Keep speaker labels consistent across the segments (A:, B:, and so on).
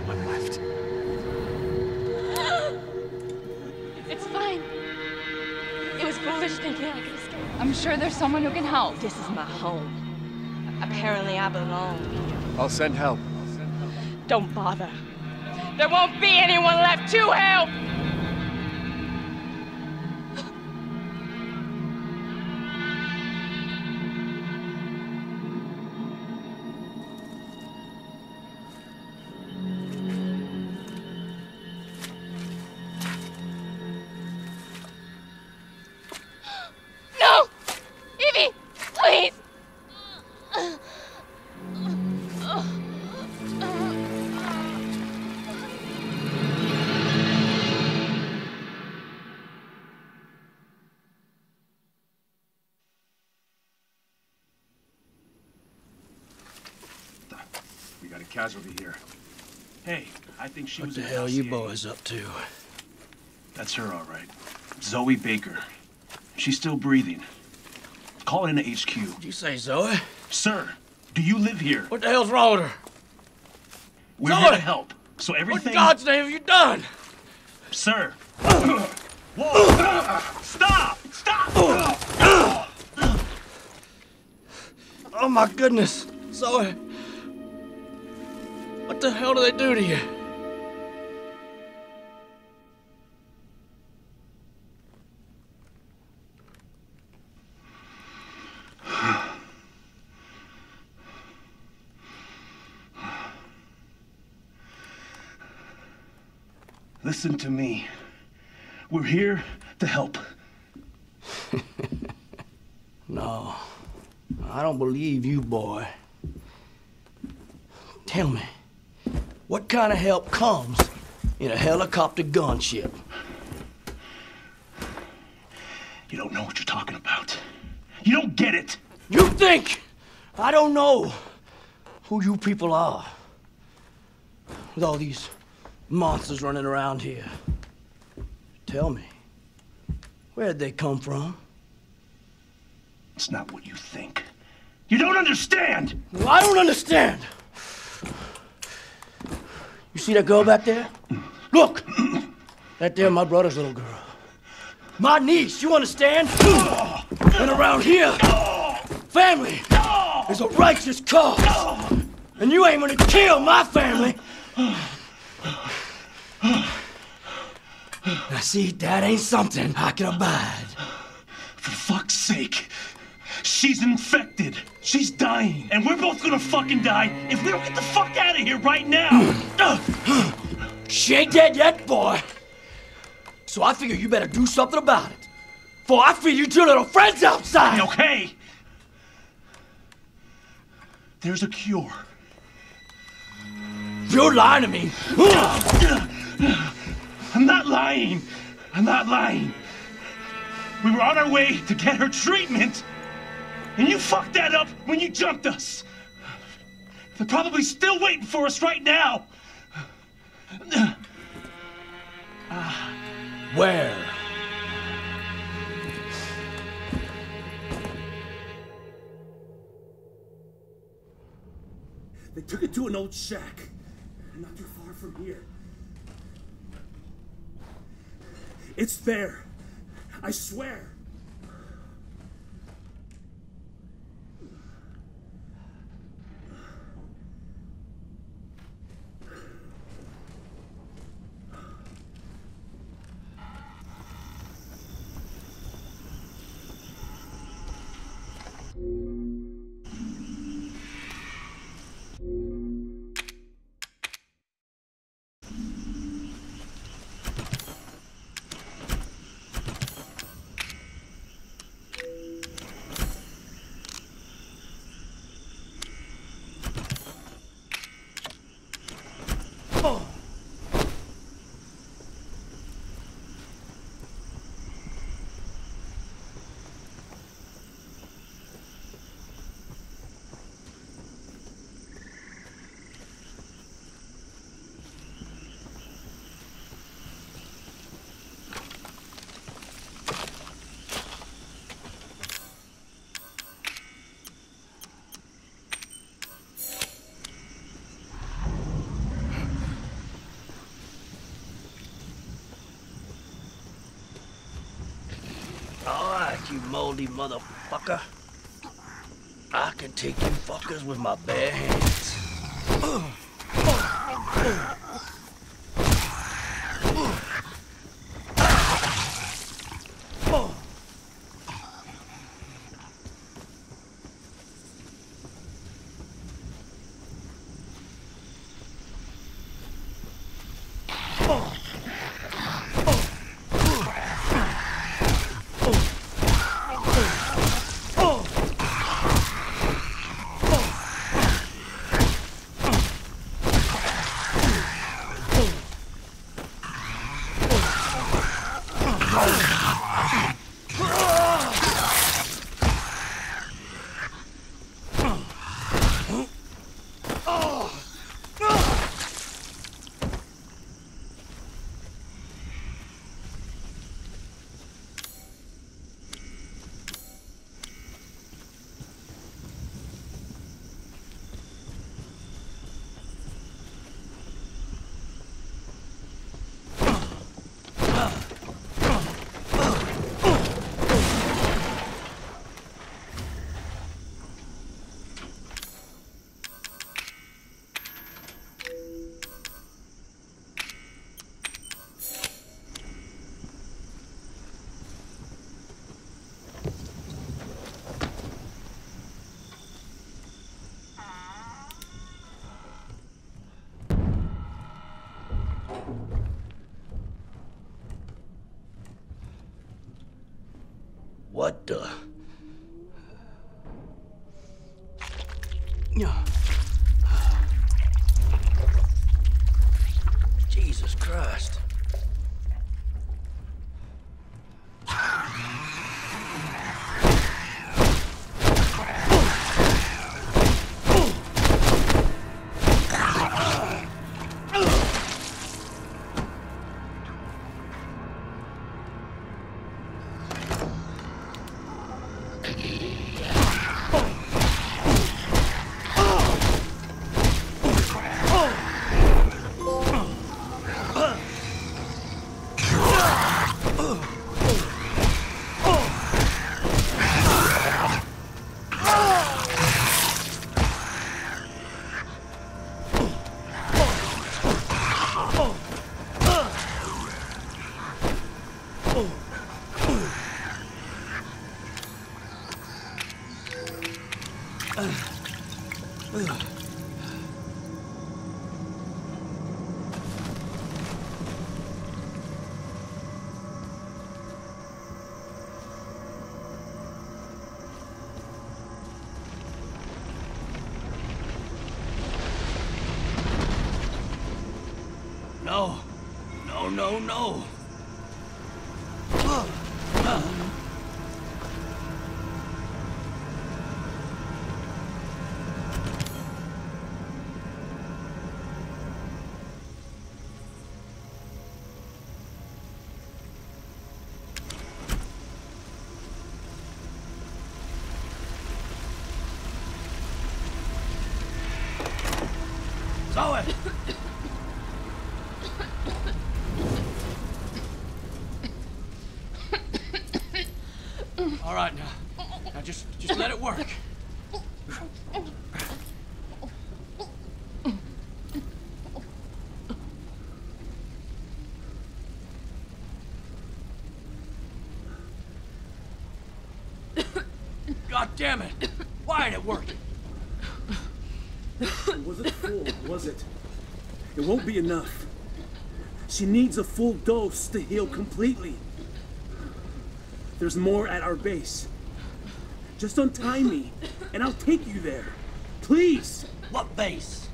A: anyone left.
B: It's fine. It was foolish thinking I could escape.
C: I'm sure there's someone who can help.
B: This is my home. Apparently I belong here.
A: I'll send help.
B: Don't bother. There won't be anyone left to help! No! Evie! Please!
D: We got a casualty here. Hey, I think she was.
E: What the hell you boys up to?
D: That's her, all right. Zoe Baker. She's still breathing. Call in to HQ.
E: Did you say Zoe?
D: Sir, do you live here?
E: What the hell's wrong with her?
D: We're
E: Zoe!
D: here to help. So everything.
E: What in God's name have you done?
D: Sir. Whoa! Stop! Stop!
E: Oh my goodness, Zoe. What the hell do they do to you?
D: Listen to me. We're here to help.
E: No, I don't believe you, boy. Tell me, what kind of help comes in a helicopter gunship?
D: You don't know what you're talking about. You don't get it.
E: You think I don't know who you people are? With all these monsters running around here. Tell me, where'd they come from?
D: It's not what you think. You don't understand!
E: Well, I don't understand. You see that girl back there? Look! That there, my brother's little girl. My niece, you understand? And around here, family is a righteous cause. And you ain't gonna kill my family. Now see, that ain't something I can abide.
D: For fuck's sake. She's infected. She's dying. And we're both gonna fucking die if we don't get the fuck out of here right now.
E: She ain't dead yet, boy. So I figure you better do something about it. For I feed you two little friends outside.
D: Okay. There's a cure.
E: You're lying to me.
D: I'm not lying. I'm not lying. We were on our way to get her treatment, and you fucked that up when you jumped us. They're probably still waiting for us right now.
E: Where?
D: They took it to an old shack, not too far from here. It's there. I swear.
E: you moldy motherfucker. I can take you fuckers with my bare hands. What the? Jesus Christ. No. No, no, no. Zoe! All right, now just let it work. God damn it! Why ain't it working?
A: It wasn't full, was it? It won't be enough. She needs a full dose to heal completely. There's more at our base. Just untie me, and I'll take you there. Please!
E: What base?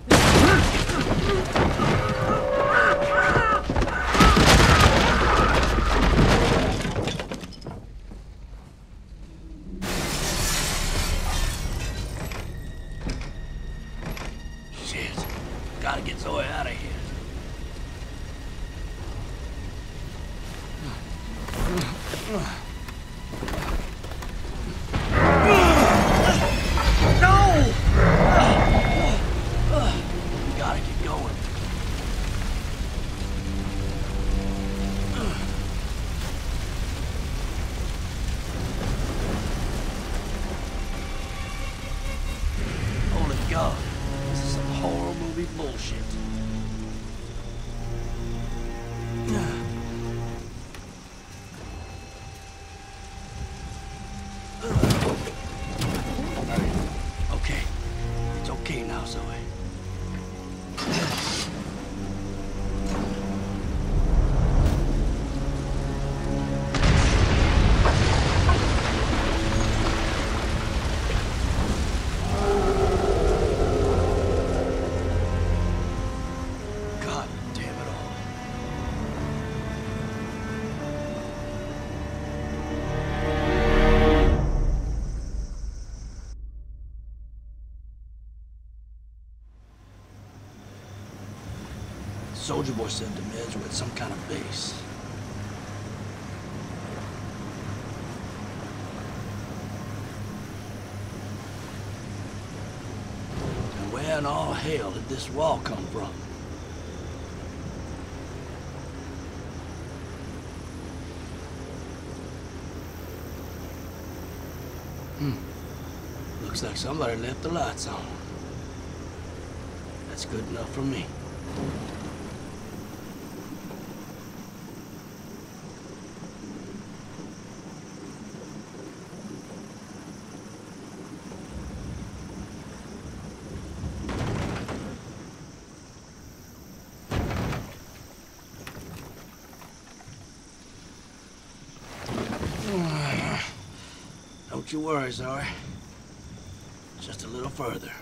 E: Shit. Gotta get Zoe out of here. No! Gotta get going. Soldier Boy said the meds were at some kind of base. And where in all hell did this wall come from? Looks like somebody left the lights on. That's good enough for me. Don't you worry, Zoe. Just a little further.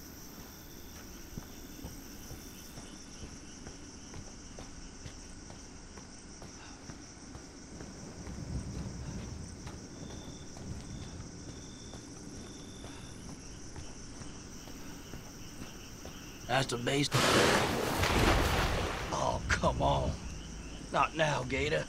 E: That's the base. Oh, come on. Not now, Gator.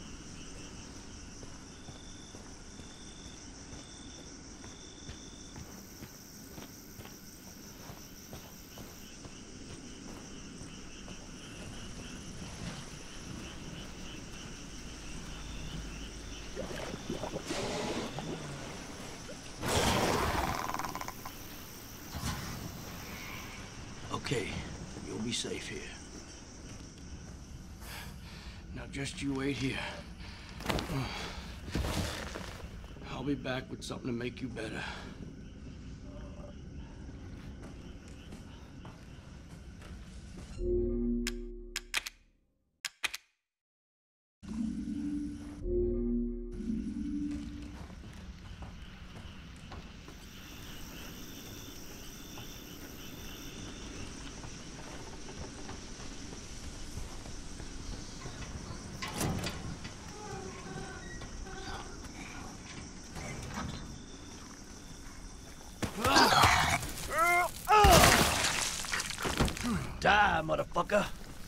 E: Okay, you'll be safe here. Now just you wait here. I'll be back with something to make you better. Die, motherfucker.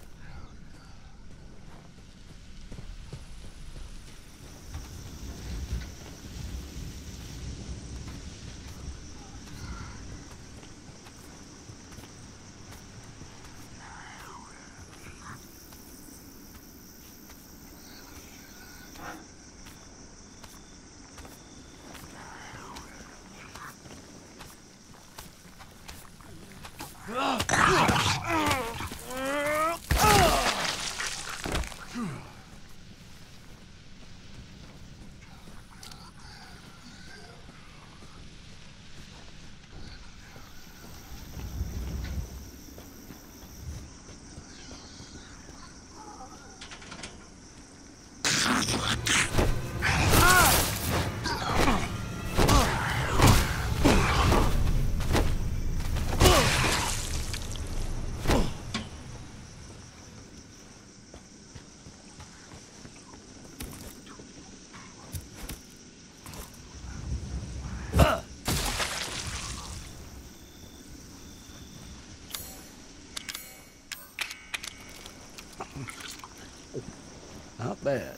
E: Not bad.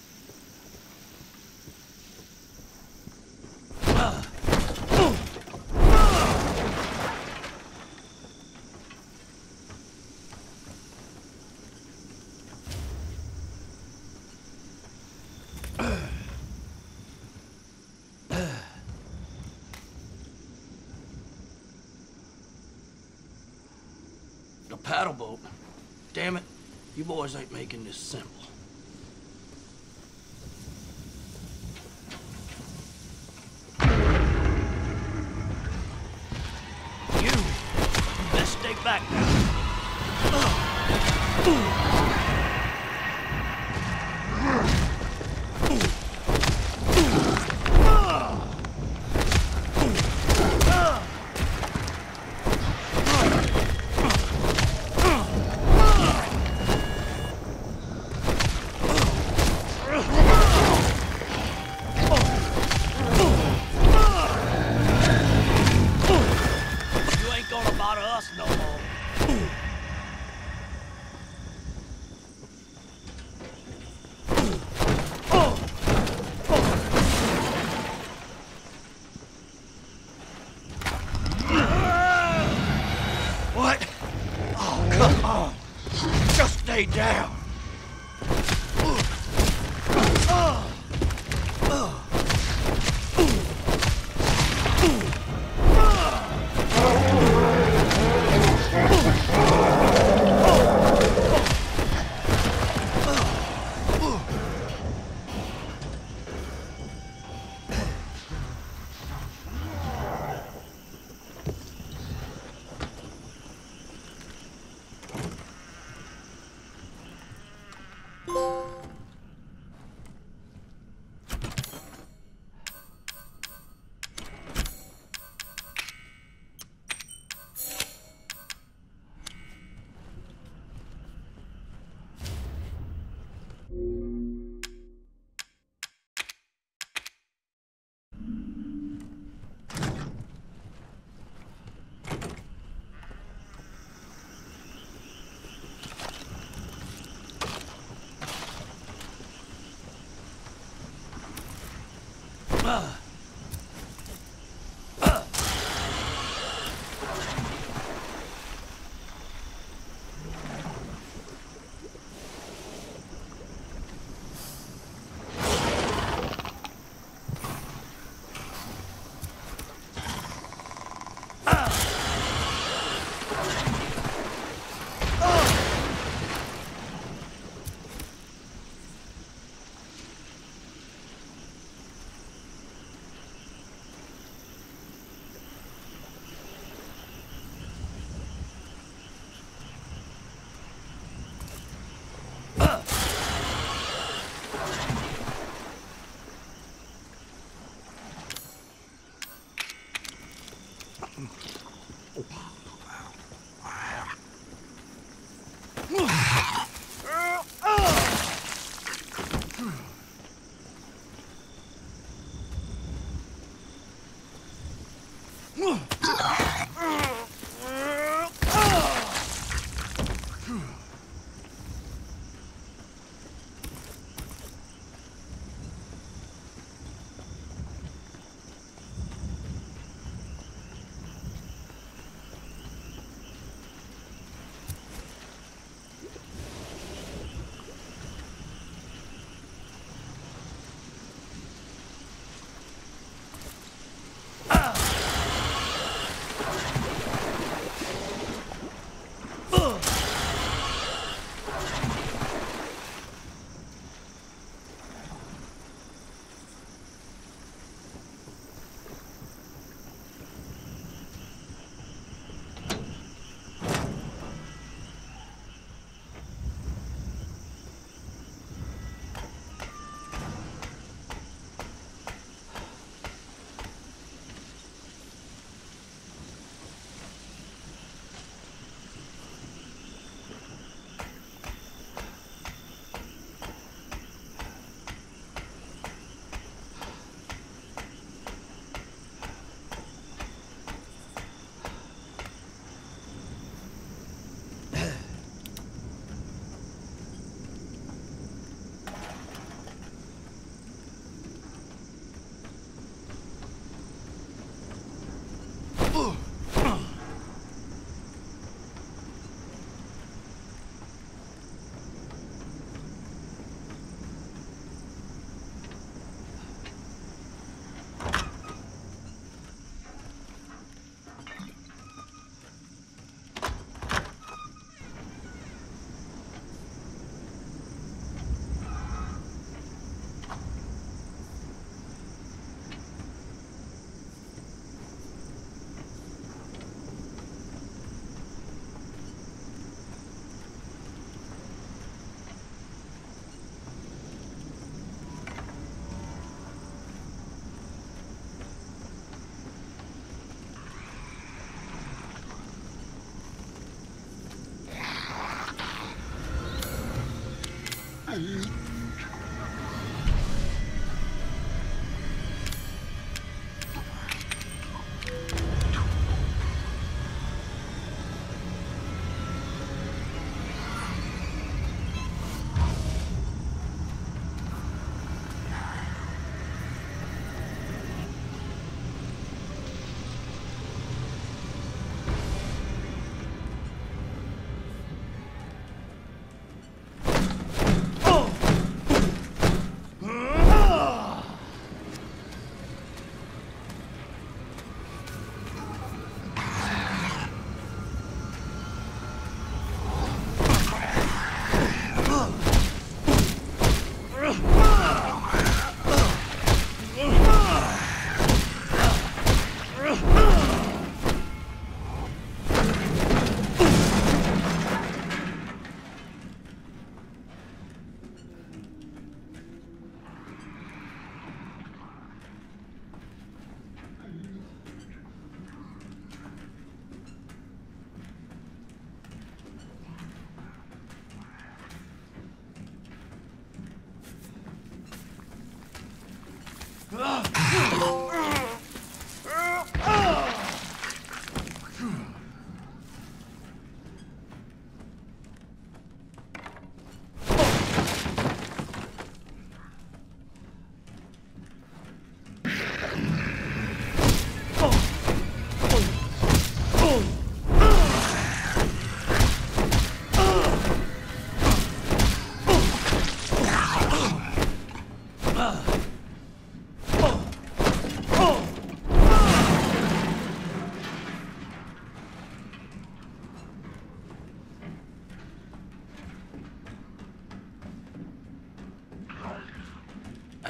E: The paddle boat. Damn it. You boys ain't making this simple. You best stay back now. stay down.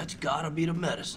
E: That's gotta be the medicine.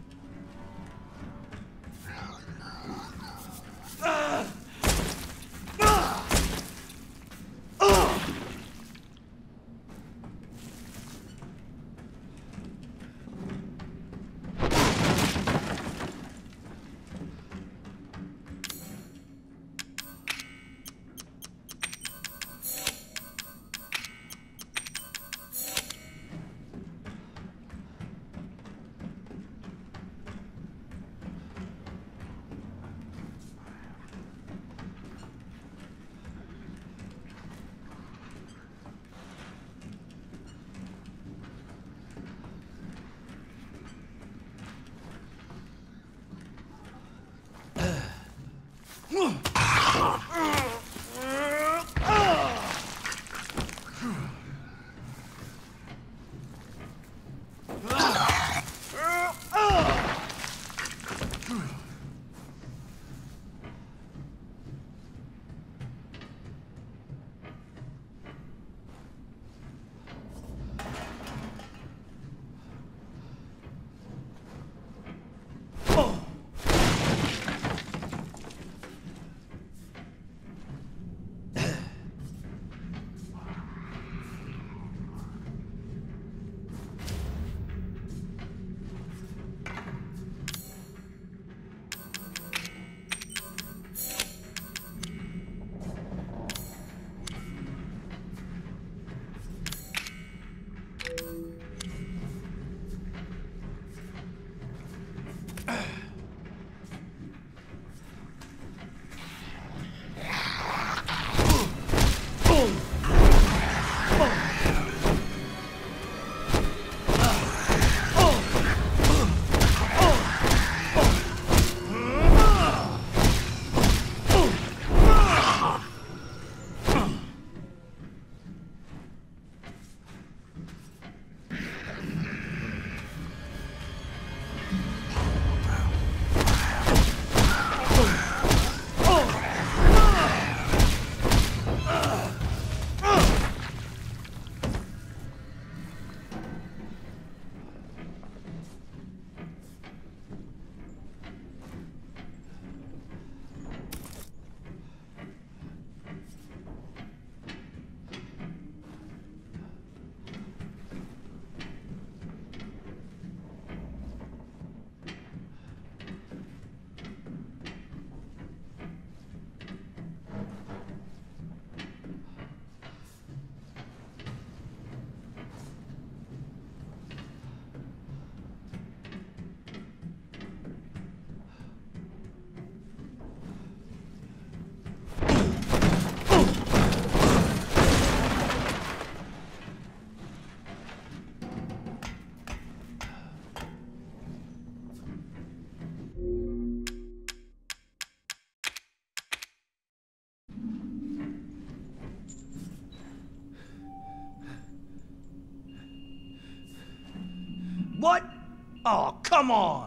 E: What? Oh, come on!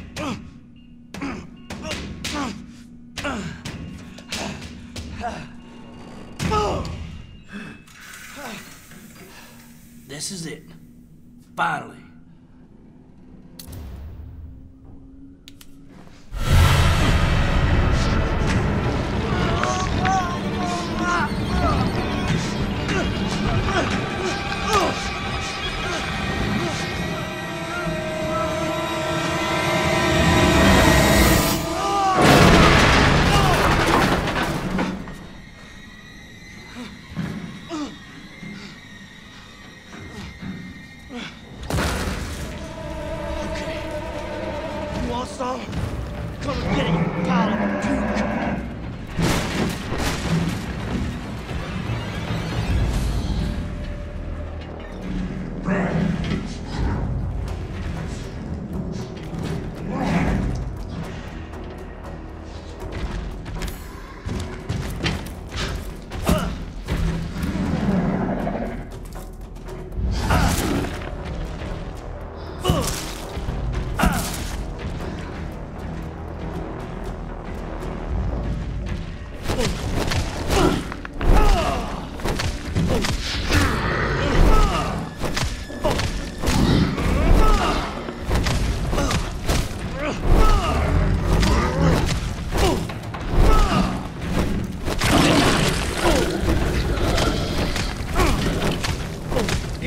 E: This is it. Finally.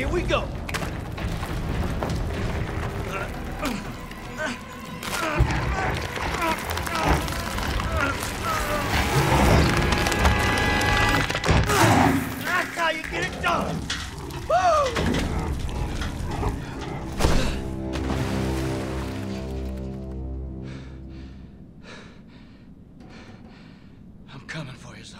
E: we go. That's how you get it done. Woo! I'm coming for you, Zoe.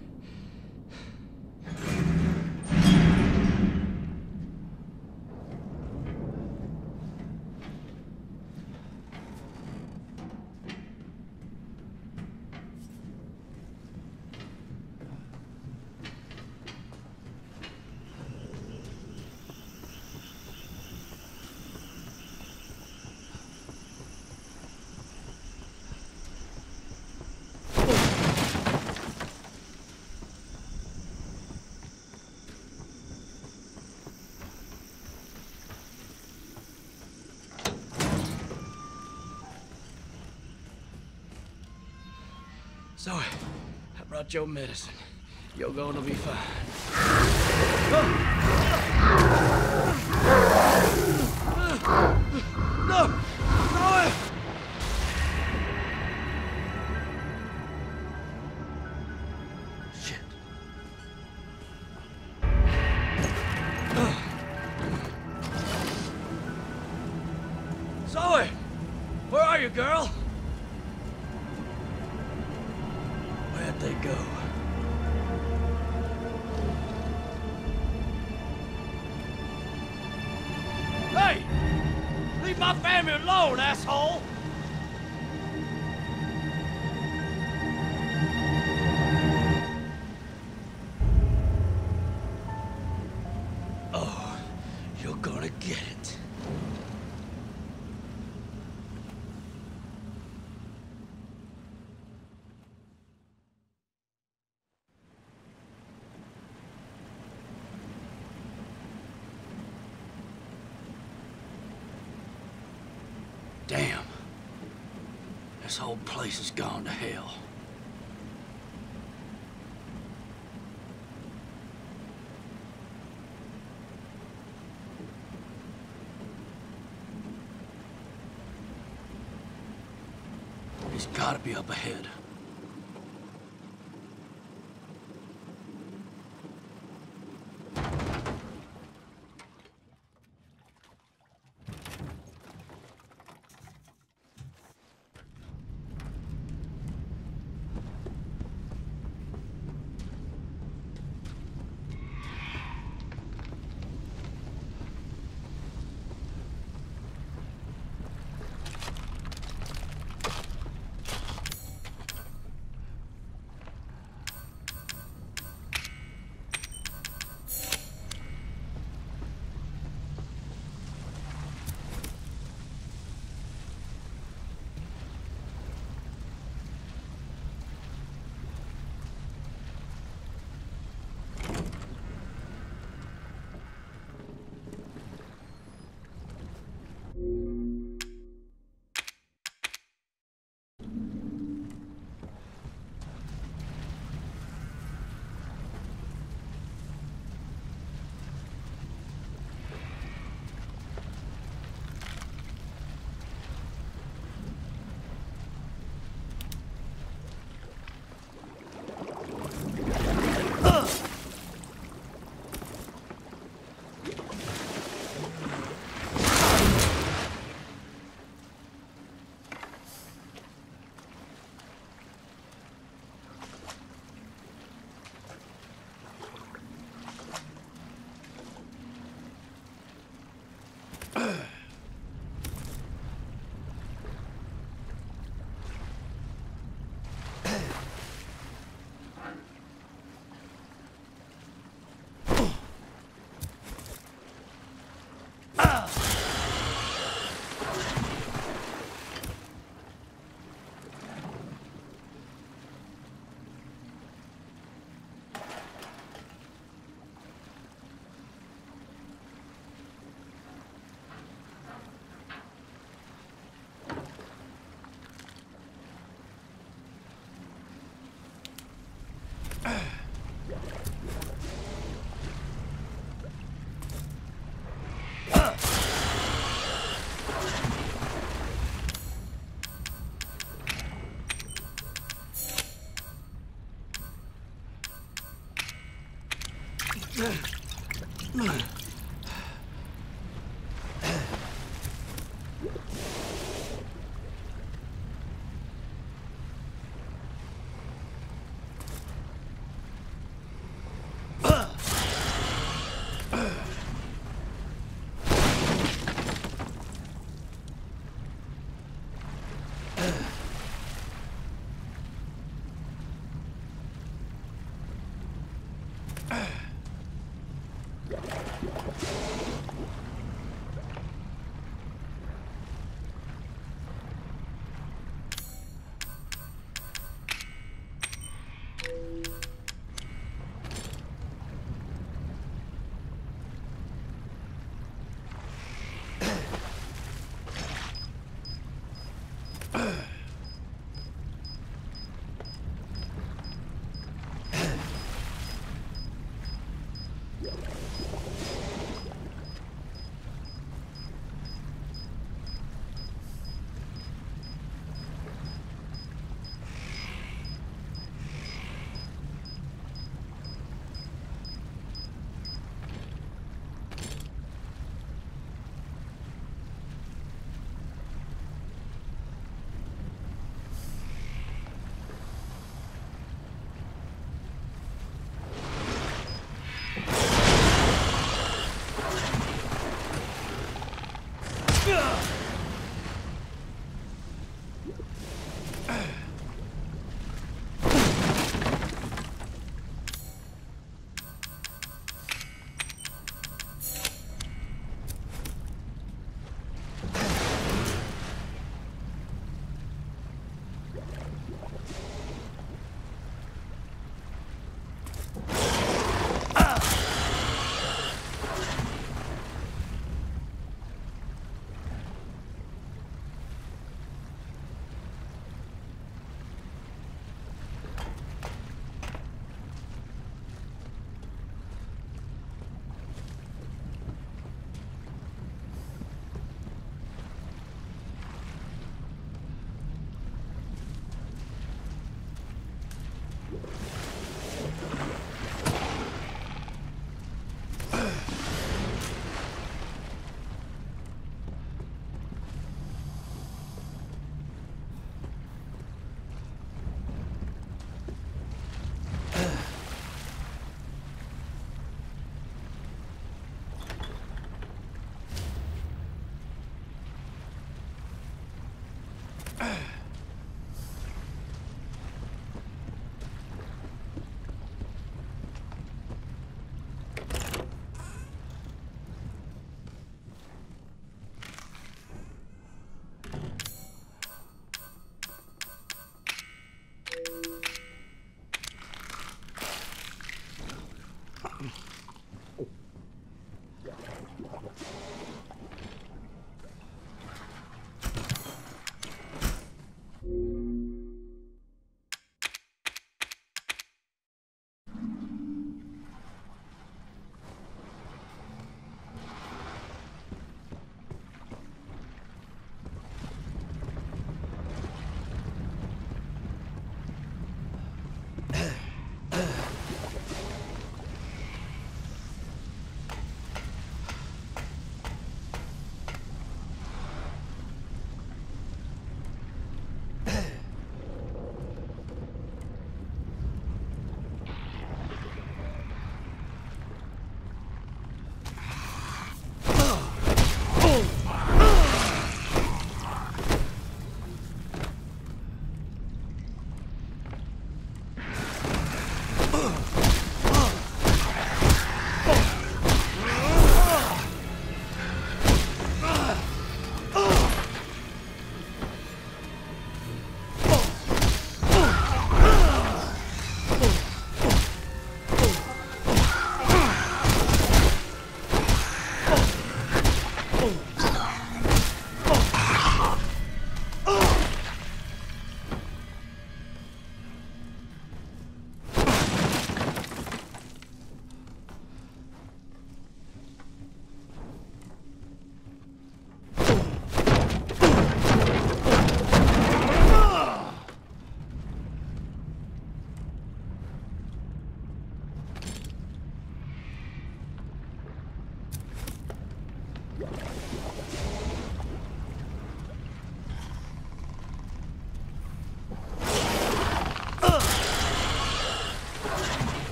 E: Zoe, I brought your medicine. You're going to be fine. No! Zoe! Shit. Zoe! Where are you, girl? Where'd they go? Hey! Leave my family alone, asshole! Oh, you're gonna get it. Damn. This whole place has gone to hell. He's gotta be up ahead.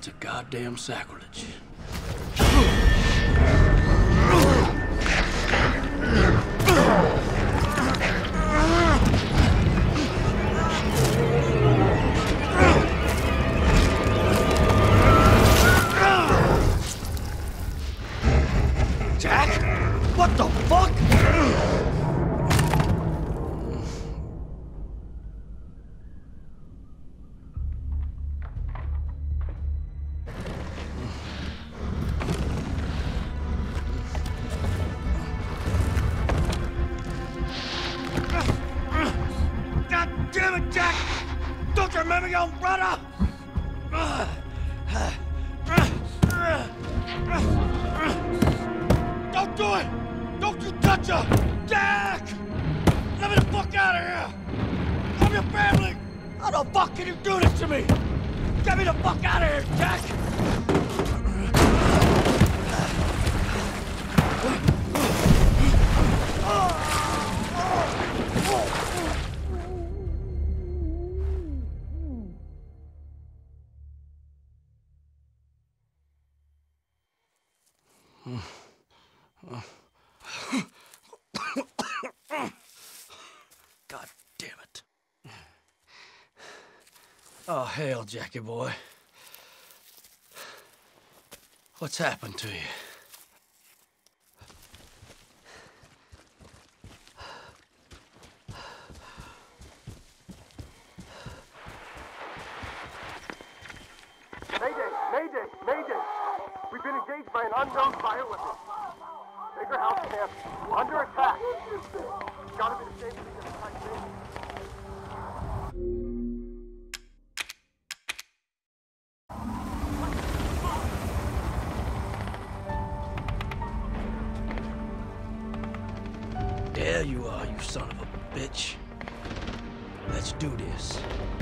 E: a goddamn sacrilege.
F: Jack? What the fuck? God damn it, Jack! Don't you remember your own brother? Don't do it! Don't you touch her! Jack! Let me the fuck out of here! I'm your family! How the fuck can you do this to me? Get me the fuck out of here, Jack! God damn it.
E: Oh, hell, Jackie boy. What's happened to you?
G: Mayday! Mayday! Mayday! We've been engaged by an unknown bioweapon. Baker House camp under attack. Gotta be the same thing as attack.
E: There you are, you son of a bitch. Let's do this.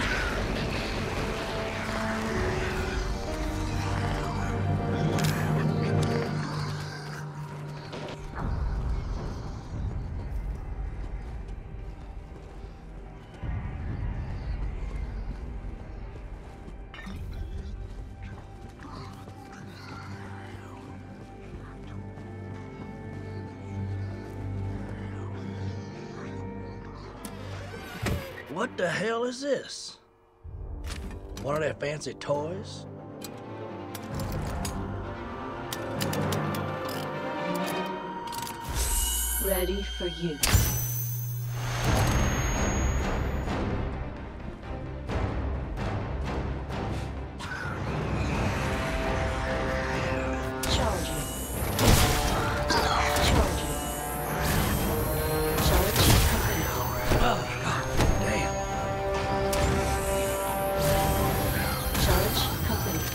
E: What the hell is this? One of their fancy toys?
H: Ready for use. Charging. Charging. Charge complete.
E: Oh, damn.
H: Charge complete.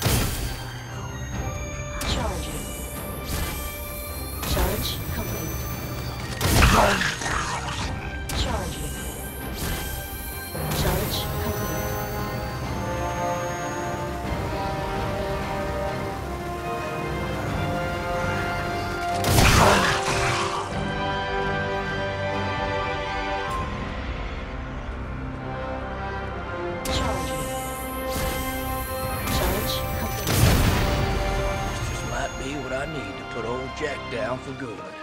H: Charging. Charge complete. Charging. Charge complete. Charging. Charge complete.
E: This just might be what I need to put old Jack down for good.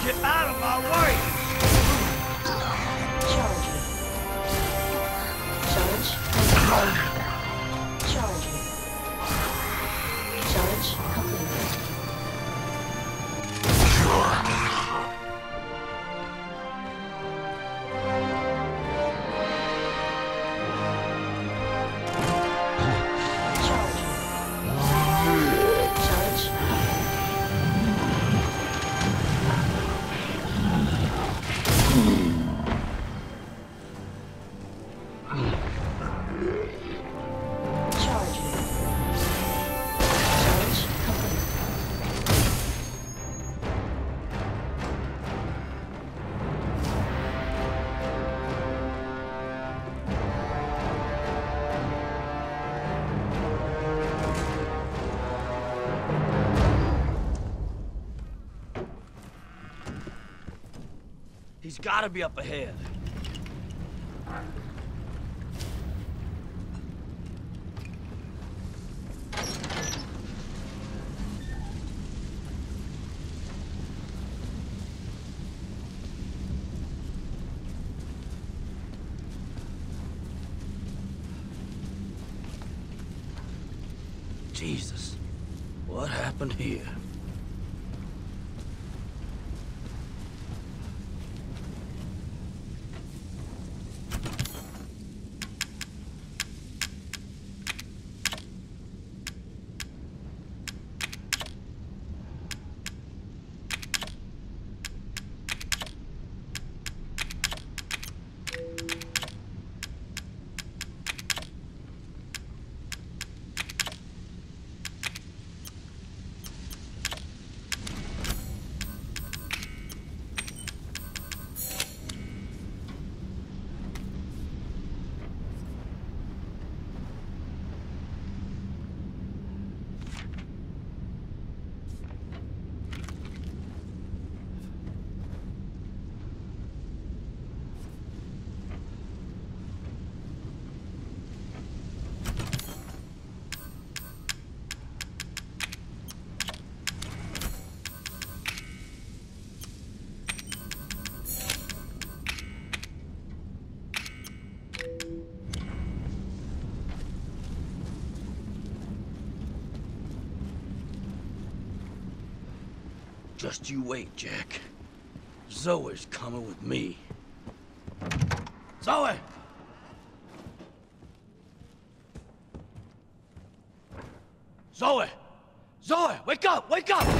F: Get out of my way!
H: Charging. Charge. Charging. Charge complete.
E: He's gotta be up ahead. Jesus, what happened here? Just you wait, Jack. Zoe's coming with me. Zoe! Zoe! Zoe, wake up! Wake up!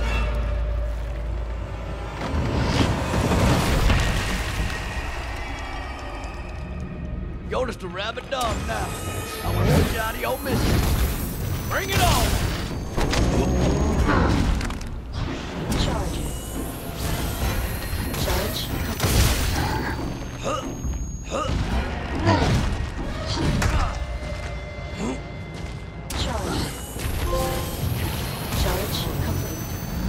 E: You're just a rabid dog now. I'm gonna hold you out of your misery. Bring it on!
H: Charging. Charge complete. Charge. Charge complete.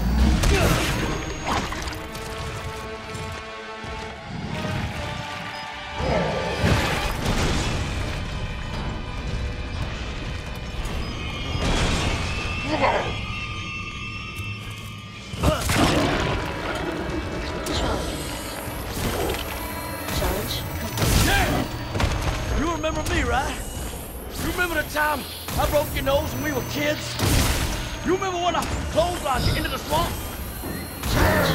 E: You remember me, right? You remember the time I broke your nose when we were kids? You remember when I clotheslined you into the swamp?
H: Charge.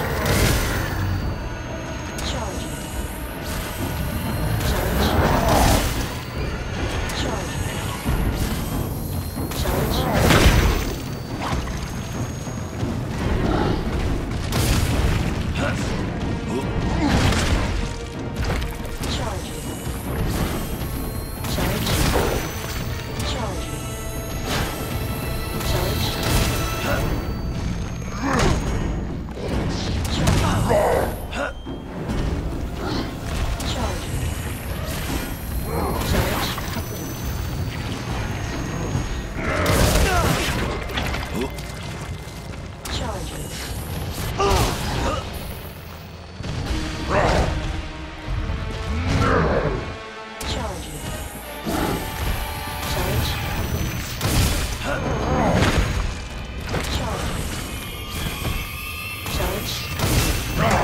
H: Charge.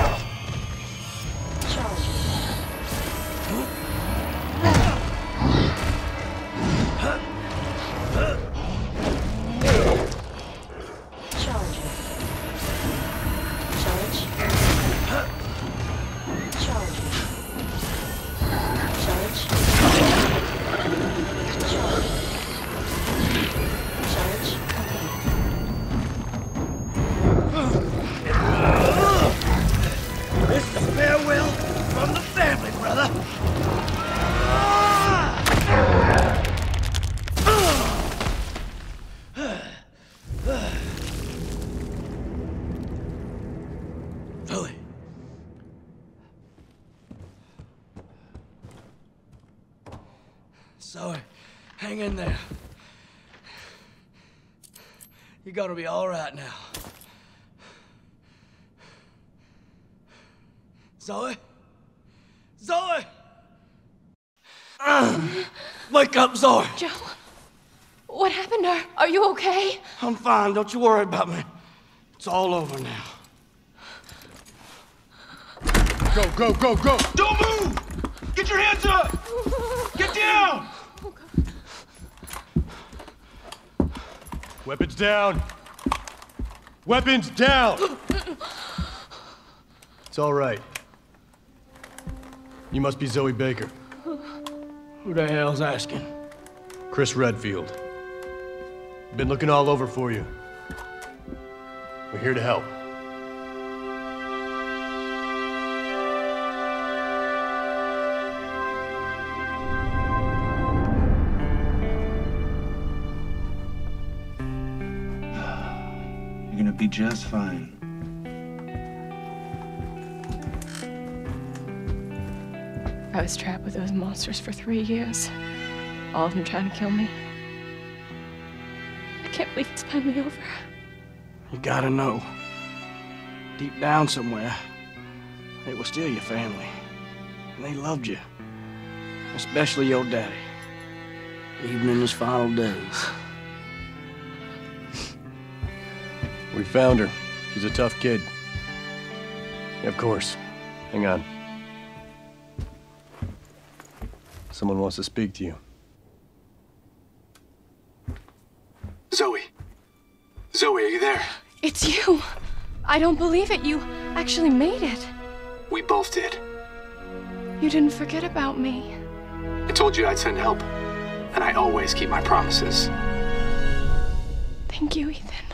E: Zoe. Zoe, hang in there. You're gonna be all right now. Zoe? Zoe! Wake up, Zoe!
B: Joe, what happened to her? Are you okay?
E: I'm fine. Don't you worry about me. It's all over now.
F: Go, go, go, go!
D: Don't move! Get your hands up! Get down!
F: Weapons down! Weapons down! It's all right. You must be Zoe Baker.
E: Who the hell's asking?
F: Chris Redfield. Been looking all over for you. We're here to help.
D: You're gonna be just fine.
B: I was trapped with those monsters for 3 years. All of them trying to kill me. I can't believe it's finally over.
E: You gotta know. Deep down somewhere, they were still your family. And they loved you. Especially your daddy. Even in his final days.
F: We found her. She's a tough kid. Yeah, of course. Hang on. Someone wants to speak to you.
I: Zoe. Zoe, are you there?
B: It's you. I don't believe it. You actually made it.
I: We both did.
B: You didn't forget about me.
I: I told you I'd send help, and I always keep my promises.
B: Thank you, Ethan.